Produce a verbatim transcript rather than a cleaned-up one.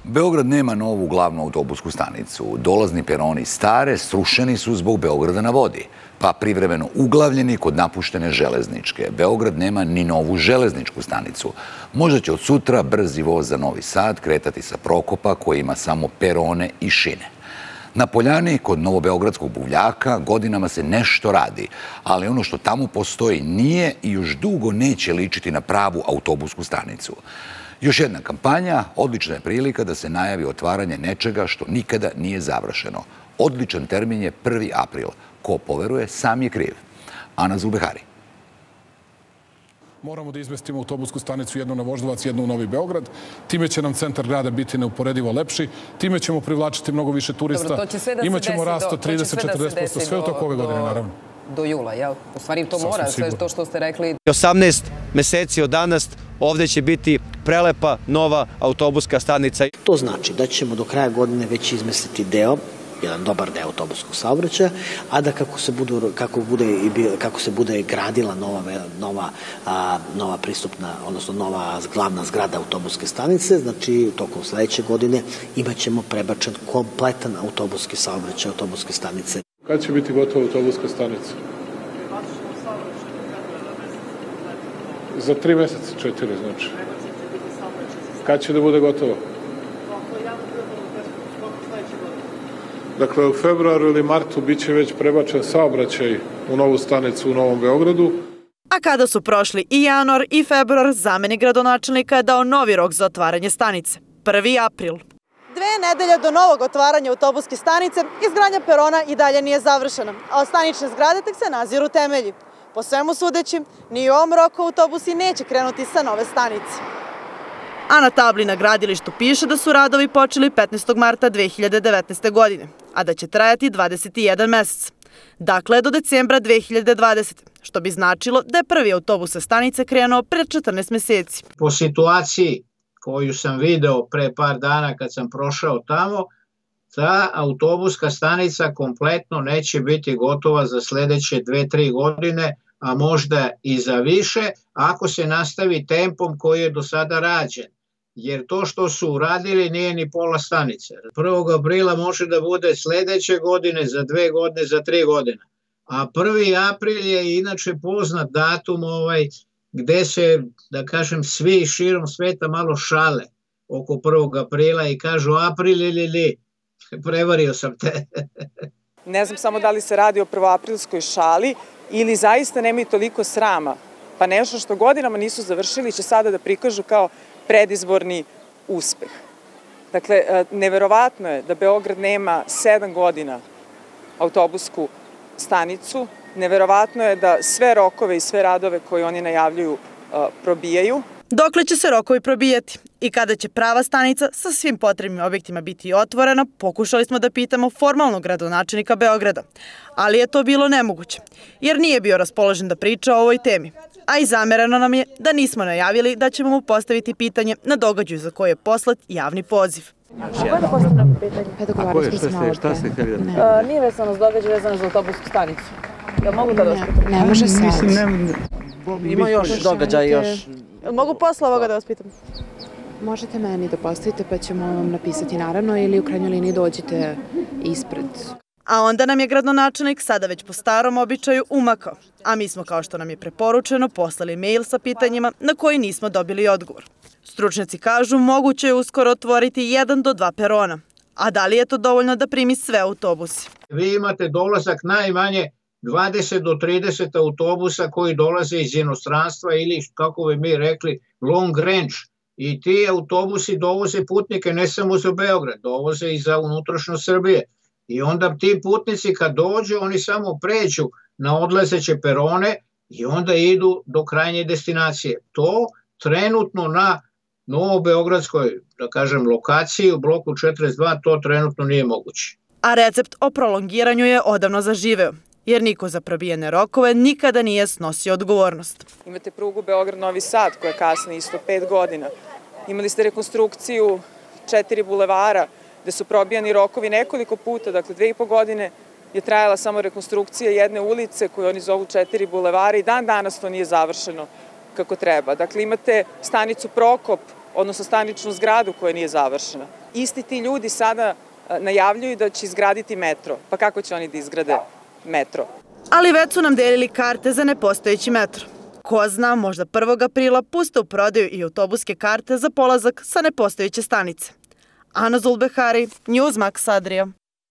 Beograd nema novu glavnu autobusku stanicu. Dolazni peroni stare srušeni su zbog Beograda na vodi, pa privremeno uglavljeni kod napuštene železničke. Beograd nema ni novu železničku stanicu. Možda će od sutra brzi voz za Novi Sad kretati sa Prokopa koji ima samo perone i šine. Na Poljani, kod novobeogradskog buvljaka, godinama se nešto radi, ali ono što tamo postoji nije i još dugo neće ličiti na pravu autobusku stanicu. Još jedna kampanja, odlična je prilika da se najavi otvaranje nečega što nikada nije završeno. Odličan termin je prvi april. Ko poveruje, sam je kriv. Ana Zulbehari. Moramo da izmestimo autobusku stanicu jednu na Voždovac, jednu u Novi Beograd. Time će nam centar grada biti neuporedivo lepši. Time ćemo privlačiti mnogo više turista. Imaćemo rast od trideset do četrdeset posto. Sve u toku ove godine, naravno. Do jula, jel? U stvari to mora, sve to što ste rekli. osamnaest meseci od danas ovde će biti prelepa nova autobuska stanica. To znači da ćemo do kraja godine već izmestiti deo, jedan dobar deo autobuskog saobraćaja, a da kako se bude, kako bude, kako se bude gradila nova, nova, a, nova pristupna, odnosno nova glavna zgrada autobuske stanice, znači tokom sledeće godine imat ćemo prebačen kompletan autobuski saobraćaj, autobuske stanice. Kad će biti gotova autobuska stanica? Za tri meseca, četiri, znači. Kad će da bude gotovo? Dakle, u februaru ili martu bit će već prebačen saobraćaj u novu stanicu u Novom Beogradu. A kada su prošli i januar i februar, zamenik gradonačelnika je dao novi rok za otvaranje stanice. prvi april. Dve nedelje do novog otvaranja autobuske stanice, izgradnja perona i dalje nije završena, a od stanične zgrade tek se naziru temelji. Po svemu sudeći, ni u ovom roku autobusi neće krenuti sa nove stanice. A na tabli na gradilištu piše da su radovi počeli petnaestog marta dve hiljade devetnaeste. godine, a da će trajati dvadeset jedan mesec. Dakle, do decembra dve hiljade dvadesete. što bi značilo da je prvi autobus sa stanice krenuo pre četrnaest meseci. Po situaciji koju sam video pre par dana kad sam prošao tamo, ta autobuska stanica kompletno neće biti gotova za sledeće dve tri godine, a možda i za više, ako se nastavi tempom koji je do sada rađen. Jer to što su uradili nije ni pola stanice. prvog aprila može da bude sledeće godine, za dve godine, za tri godine. A prvi april je inače poznat datum ovaj, gde se, da kažem, svi širom sveta malo šale oko prvog aprila i kažu april ili li. Prevario sam te. Ne znam samo da li se radi o prvoaprilskoj šali ili zaista nemaju toliko srama, pa nešto što godinama nisu završili će sada da prikažu kao predizborni uspeh. Dakle, neverovatno je da Beograd nema sedam godina autobusku stanicu, neverovatno je da sve rokove i sve radove koje oni najavljuju probijaju. Dokle će se rokovi probijati i kada će prava stanica sa svim potrebnim objektima biti otvorena, pokušali smo da pitamo formalnog gradonačelnika Beograda, ali je to bilo nemoguće, jer nije bio raspoložen da priča o ovoj temi. A i zamereno nam je da nismo najavili da ćemo mu postaviti pitanje na događaju za koje je poslat javni poziv. Kako da postavljamo pitanje? A koje, šta ste, šta ste htjeli da pitanje? Nije vezano s događaj, vezano za autobusku stanicu. Ja mogu da vas pitam? Ne može sad. Ima još događaj, još. Mogu posle ovoga da vas pitam? Možete meni da postavite pa ćemo vam napisati naravno ili u krajnjoj liniji dođite ispred. A onda nam je gradonačelnik sada već po starom običaju umakao, a mi smo, kao što nam je preporučeno, poslali mail sa pitanjima na koji nismo dobili odgovor. Stručnjaci kažu moguće je uskoro otvoriti jedan do dva perona, a da li je to dovoljno da primi sve autobuse? Vi imate dolazak najmanje dvadeset do trideset autobusa koji dolaze iz inostranstva ili, kako bi mi rekli, long range. I ti autobusi dovoze putnike ne samo za Beograd, dovoze i za unutrašnjost Srbije. I onda ti putnici kad dođu, oni samo pređu na odlazeće perone i onda idu do krajnje destinacije. To trenutno na novobeogradskoj, da kažem, lokaciji u bloku četrdeset dva, to trenutno nije moguće. A recept o prolongiranju je odavno zaživeo, jer niko za probijene rokove nikada nije snosio odgovornost. Imate prugu Beograd-Novi Sad koja kasni isto pet godina. Imali ste rekonstrukciju četiri bulevara gde su probijani rokovi nekoliko puta, dakle dve i po godine je trajala samo rekonstrukcija jedne ulice koju oni zovu četiri bulevara i dan danas to nije završeno kako treba. Dakle, imate stanicu Prokop odnosno staničnu zgradu koja nije završena. Isti ti ljudi sada najavljuju da će izgraditi metro. Pa kako će oni da izgrade metro? Ali već su nam delili karte za nepostojeći metro. Ko zna, možda prvog aprila puste u prodaju i autobuske karte za polazak sa nepostojeće stanice. Ana Zulbehari, Newsmax Adria.